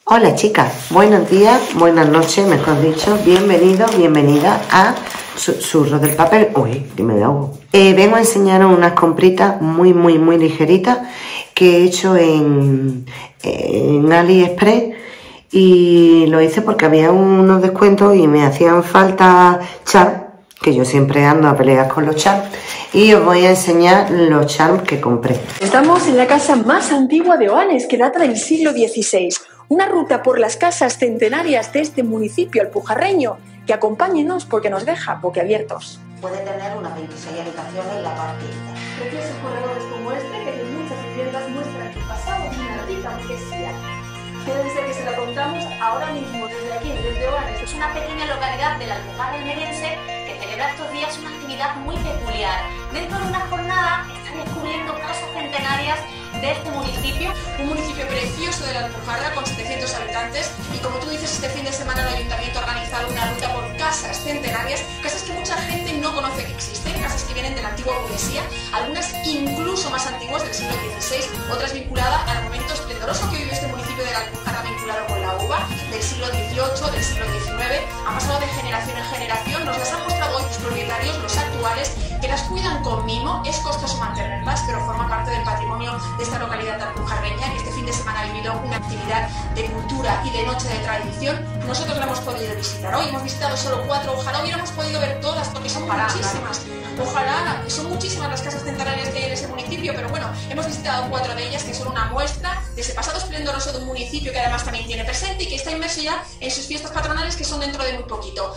Hola chicas, buenos días, buenas noches, mejor dicho, bienvenidos, bienvenidas a Susurros del Papel. Uy, que me ahogo. Vengo a enseñaros unas compritas muy ligeritas que he hecho en AliExpress y lo hice porque había unos descuentos y me hacían falta charms, que yo siempre ando a pelear con los charms, y os voy a enseñar los charms que compré. Estamos en la casa más antigua de Oanes, que data del siglo XVI. Una ruta por las casas centenarias de este municipio alpujarreño, que acompáñenos porque nos deja boquiabiertos. Puede tener unas 26 habitaciones en la parte alta. Preciosos corredores como este, que en muchas viviendas muestran que pasado una rica burguesía. Quédense que se la contamos ahora mismo desde aquí, desde Oanes. Es una pequeña localidad de la Alpujarra almeriense que celebra estos días una actividad muy peculiar. Dentro de una jornada están descubriendo casas centenarias de este municipio. Un municipio precioso de la Alpujarra con 700 habitantes y, como tú dices, este fin de semana el ayuntamiento ha organizado una ruta por casas centenarias, casas que mucha gente no conoce que existen, casas que vienen de la antigua burguesía, algunas incluso más antiguas del siglo XVI, otras vinculadas al momento esplendoroso que vive este municipio de la Alpujarra vinculado con la uva, del siglo XVIII, del siglo XIX, ha pasado de generación en generación, nos las han mostrado hoy los propietarios, los actuales, que las cuidan con mimo. Es costoso mantenerlas, pero forma parte del patrimonio de esta localidad alpujarreña, que este fin de semana ha vivido una actividad de cultura y de noche de tradición. Nosotros la hemos podido visitar hoy, hemos visitado solo 4, ojalá hubiéramos podido ver todas, porque son muchísimas. Ojalá, son muchísimas las casas centenarias que hay en ese municipio, pero bueno, hemos visitado 4 de ellas, que son una muestra de ese pasado esplendoroso de un municipio que además también tiene presente y que está inmerso ya en sus fiestas patronales, que son dentro de muy poquito.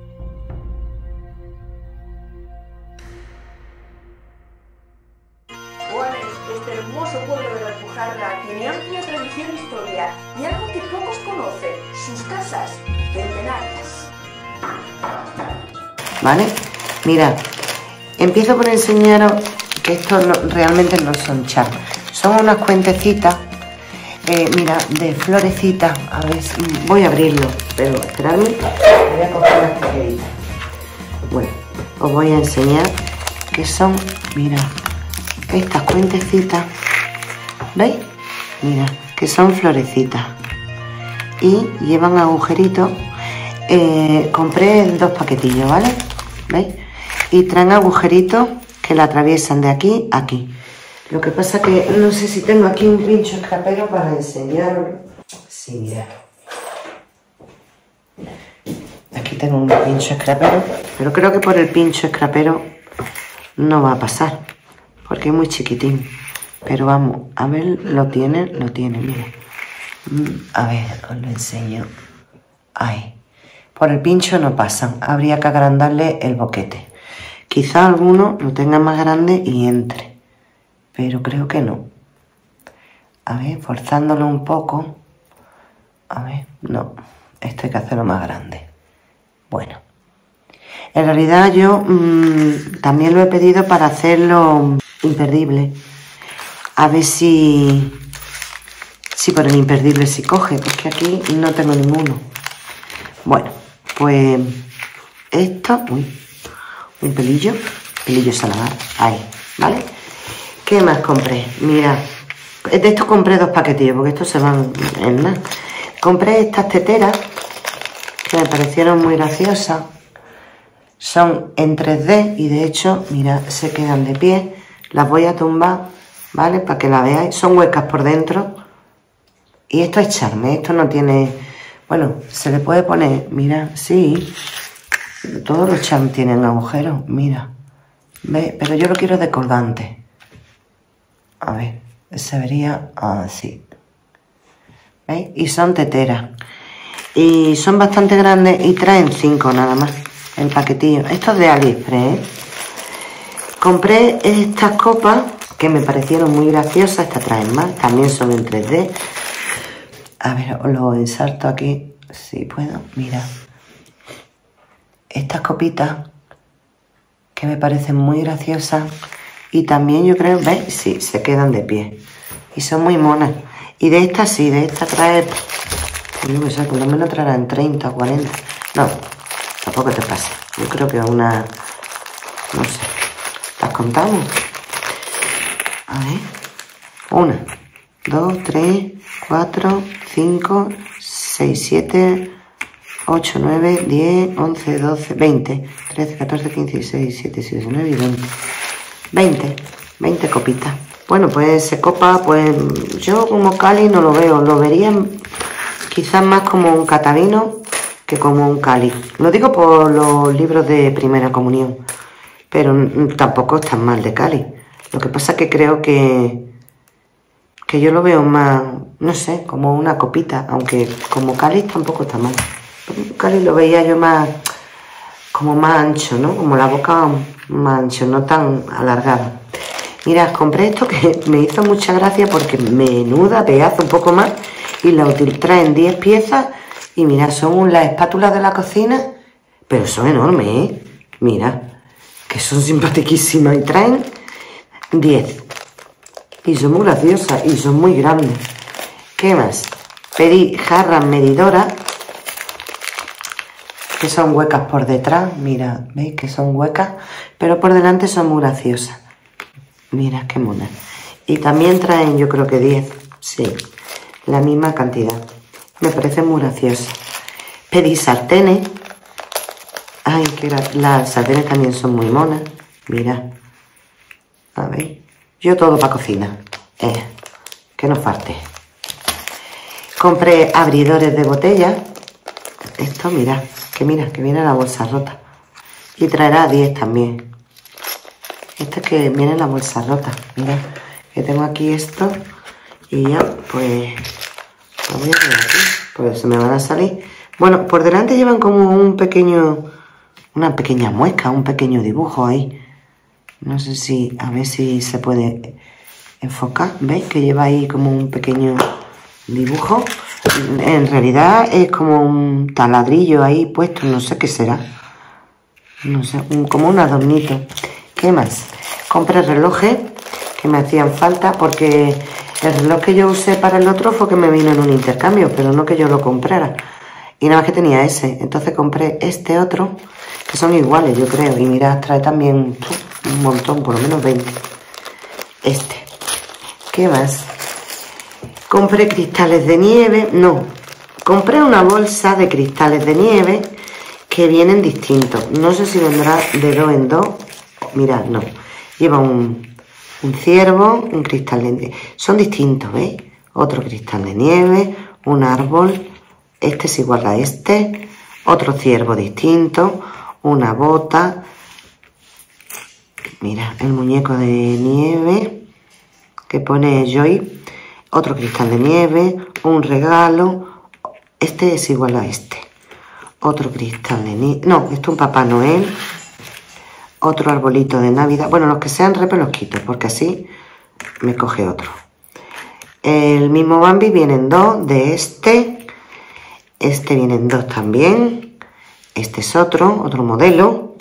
Oanes, este hermoso pueblo de la Alpujarra, tiene amplia tradición e historia y algo que pocos conocen, sus casas centenarias. ¿Vale? Mirad, empiezo por enseñaros que estos realmente no son charms, son unas cuentecitas, mira, de florecitas. A ver, voy a abrirlo, pero esperadme, voy a coger las tijeritas. Bueno, os voy a enseñar que son, mira, estas cuentecitas, ¿veis? Mira, que son florecitas y llevan agujeritos. Compré 2 paquetillos, ¿vale? ¿Veis? Y traen agujeritos que la atraviesan de aquí a aquí. Lo que pasa que no sé si tengo aquí un pincho escrapero para enseñaros. Sí, mira. Aquí tengo un pincho escrapero, pero creo que por el pincho escrapero no va a pasar, porque es muy chiquitín. Pero vamos, a ver, lo tiene, mira. A ver, os lo enseño. Ahí. Por el pincho no pasan, habría que agrandarle el boquete. Quizá alguno lo tenga más grande y entre, pero creo que no. A ver, forzándolo un poco. A ver, no, esto hay que hacerlo más grande. Bueno, en realidad yo también lo he pedido para hacerlo imperdible. A ver si por el imperdible si coge, porque aquí no tengo ninguno. Bueno, pues esto, un pelillo saladar, ahí, ¿vale? ¿Qué más compré? Mira, de estos compré 2 paquetillos, porque estos se van en nada. Compré estas teteras, que me parecieron muy graciosas. Son en 3D y de hecho, mira, se quedan de pie. Las voy a tumbar, ¿vale? Para que la veáis. Son huecas por dentro. Y esto es charme, esto no tiene... Bueno, se le puede poner, mira, sí. Todos los charms tienen agujeros, mira. ¿Ve? Pero yo lo quiero de colgante. A ver, se vería así. ¿Veis? Y son teteras. Y son bastante grandes y traen 5 nada más. El paquetillo. Esto es de AliExpress, ¿eh? Compré estas copas que me parecieron muy graciosas. Estas traen más. También son en 3D. A ver, os lo ensarto aquí. Si puedo. Mira. Estas copitas que me parecen muy graciosas. Y también yo creo, ¿veis? Sí, se quedan de pie. Y son muy monas. Y de estas sí, de estas trae... Yo no sé, por lo menos traerán 30 o 40. No, tampoco te pasa. Yo creo que una... No sé. ¿Las contamos? A ver. 1, 2, 3, 4, 5, 6, 7, 8, 9, 10, 11, 12, 20, 13, 14, 15, 16, 17, 18, 19 y 20. 20 copitas. Bueno, pues se copa, pues yo como cáliz no lo veo, lo vería quizás más como un catavino que como un cáliz. Lo digo por los libros de primera comunión, pero tampoco es tan mal de cáliz. Lo que pasa es que creo que yo lo veo más, no sé, como una copita, aunque como cáliz tampoco está mal. Un cáliz lo veía yo más, como más ancho, ¿no? Como la boca más ancho, no tan alargada. Mirad, compré esto que me hizo mucha gracia porque menuda pedazo, un poco más, y la traen 10 piezas y mirad, son las espátulas de la cocina, pero son enormes, ¿eh? Mirad, que son simpatiquísimas y traen 10. Y son muy graciosas y son muy grandes. ¿Qué más? Pedí jarras medidoras, que son huecas por detrás. Mira, ¿veis que son huecas? Pero por delante son muy graciosas. Mira, qué mona. Y también traen, yo creo que 10. Sí, la misma cantidad. Me parece muy graciosa. Pedí sartenes. Ay, que las sartenes también son muy monas. Mira. A ver. Yo todo para cocina. Que no falte. Compré abridores de botella. Esto, mira, que viene la bolsa rota. Y traerá 10 también. Esto es que viene la bolsa rota. Mira, que tengo aquí esto. Y ya, pues, lo voy a poner aquí. Pues se me van a salir. Bueno, por delante llevan como una pequeña muesca, un pequeño dibujo ahí. No sé si, a ver si se puede enfocar. ¿Veis que lleva ahí como un pequeño dibujo? En realidad es como un taladrillo ahí puesto, no sé qué será. No sé, como un adornito. ¿Qué más? Compré relojes que me hacían falta porque el reloj que yo usé para el otro fue que me vino en un intercambio, pero no que yo lo comprara. Y nada más que tenía ese. Entonces compré este otro, que son iguales, yo creo. Y mirad, trae también un montón, por lo menos 20. Este. ¿Qué más? Compré cristales de nieve. No, compré una bolsa de cristales de nieve que vienen distintos. No sé si vendrá de 2 en 2. Mirad, no. Lleva un ciervo, un cristal de nieve. Son distintos, ¿veis? Otro cristal de nieve, un árbol. Este es igual a este. Otro ciervo distinto. Una bota. Mira, el muñeco de nieve que pone Joy. Otro cristal de nieve. Un regalo. Este es igual a este. Otro cristal de nieve. No, esto es un Papá Noel. Otro arbolito de Navidad. Bueno, los que sean repes los quito, porque así me coge otro. El mismo Bambi vienen 2 de este. Este vienen 2 también. Este es otro modelo.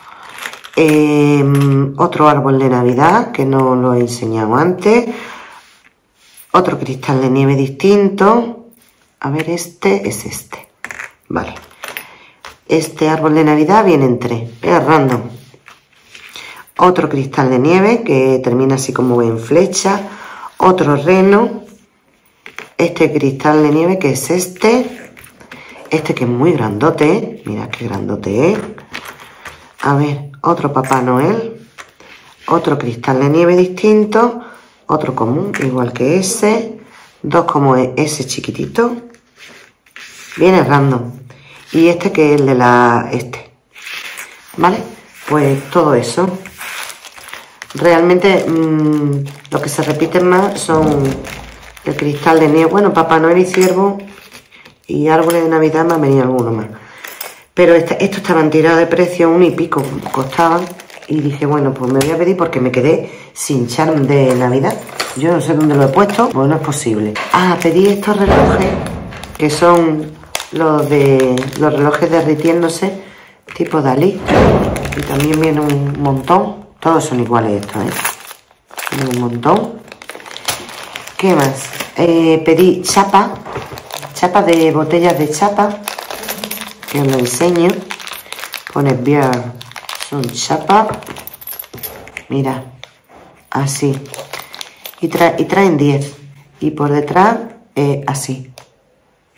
Otro árbol de Navidad, que no lo he enseñado antes. Otro cristal de nieve distinto. A ver, este es este. Vale. Este árbol de Navidad viene en 3. Es random. Otro cristal de nieve que termina así como en flecha. Otro reno. Este cristal de nieve que es este. Este que es muy grandote, ¿eh? Mira qué grandote es. A ver, otro Papá Noel. Otro cristal de nieve distinto. Otro común, igual que ese. 2 como ese chiquitito. Viene random. Y este que es el de la... ¿Vale? Pues todo eso. Realmente lo que se repiten más son el cristal de nieve. Bueno, Papá Noel y ciervo y árboles de Navidad me han venido algunos más. Pero estos estaban tirados de precio, 1 y pico costaban. Y dije, bueno, pues me voy a pedir porque me quedé sin charm de Navidad. Yo no sé dónde lo he puesto, pues no es posible. Ah, pedí estos relojes, que son los relojes derritiéndose, tipo Dalí. Y también viene un montón. Todos son iguales estos, ¿eh? Viene un montón. ¿Qué más? Pedí chapa de botellas de chapa, que os lo enseño. Pone beer, son chapa. Mira, así. Y traen 10. Y por detrás, así.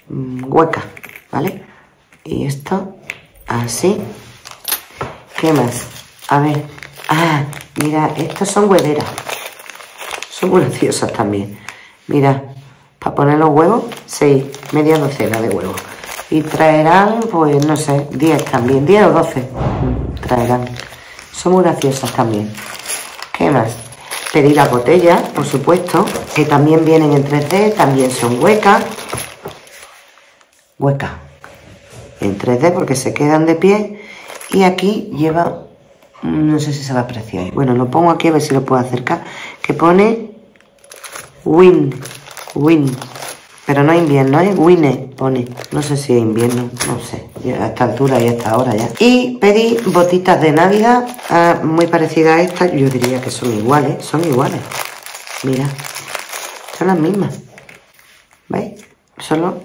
hueca, ¿vale? Y esto así. ¿Qué más? A ver. Ah, mira, estos son hueveras. Son muy graciosas también. Mira, para poner los huevos, 6, media docena de huevos. Y traerán, pues no sé, 10 también, 10 o 12 traerán. Son muy graciosas también. ¿Qué más? Pedí las botellas, por supuesto, que también vienen en 3D, también son huecas. Huecas. En 3D porque se quedan de pie. Y aquí lleva, no sé si se va a apreciar. Bueno, lo pongo aquí a ver si lo puedo acercar. Que pone Win. Pero no invierno, ¿eh? Winne pone. No sé si es invierno, no sé. A esta altura y a esta hora ya. Y pedí botitas de Navidad, muy parecidas a estas. Yo diría que son iguales. Son iguales. Mira. Son las mismas. ¿Veis? Son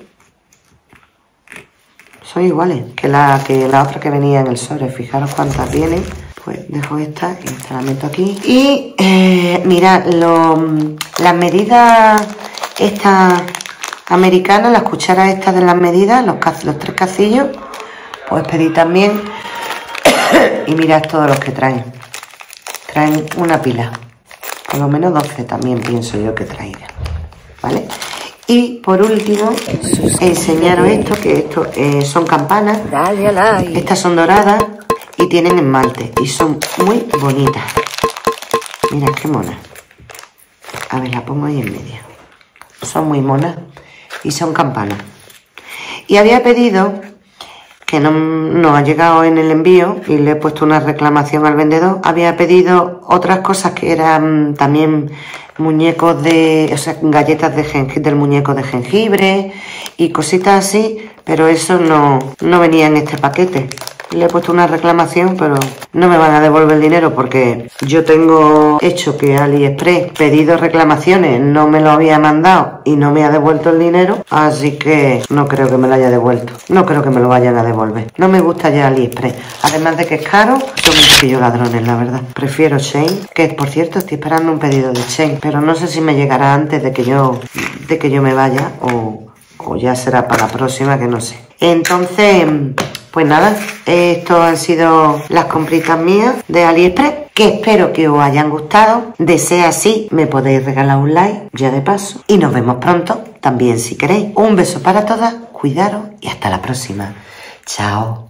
iguales que la otra que venía en el sobre. Fijaros cuántas vienen. Pues dejo esta y esta la meto aquí. Y mirad, las medidas estas americanas, las cucharas estas de las medidas, los 3 cacillos, pues pedí también. Y mirad todos los que traen. Traen una pila. Por lo menos 12 también pienso yo que traerán. ¿Vale? Y por último, enseñaros esto, que esto son campanas. Dale al like. Estas son doradas y tienen esmalte y son muy bonitas. Mira qué monas. A ver, la pongo ahí en medio. Son muy monas y son campanas. Y había pedido, que no ha llegado en el envío y le he puesto una reclamación al vendedor, había pedido otras cosas que eran también muñecos o sea, galletas del muñeco de jengibre y cositas así, pero eso no venía en este paquete. Le he puesto una reclamación, pero no me van a devolver el dinero porque yo tengo hecho que AliExpress pedido reclamaciones, no me lo había mandado y no me ha devuelto el dinero, así que no creo que me lo haya devuelto. No creo que me lo vayan a devolver. No me gusta ya AliExpress. Además de que es caro, son un poquillo ladrones, la verdad. Prefiero Shein, que por cierto estoy esperando un pedido de Shein, pero no sé si me llegará antes de que yo me vaya o ya será para la próxima, que no sé. Entonces, pues nada, esto han sido las compritas mías de AliExpress, que espero que os hayan gustado. De ser así, me podéis regalar un like, ya de paso. Y nos vemos pronto, también si queréis. Un beso para todas, cuidaros y hasta la próxima. Chao.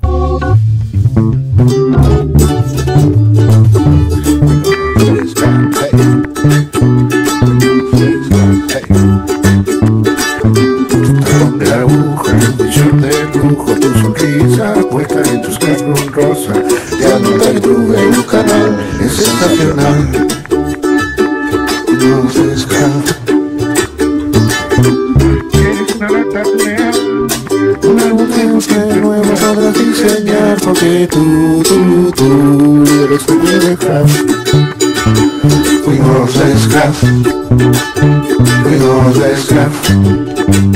Tu sonrisa puesta en tus carros rosa, te anota en tu canal, es sensacional. No se escapa. Tienes una lata real, un álbum que nuevo podrás diseñar, porque tú eres tu dejar. We know the scrap.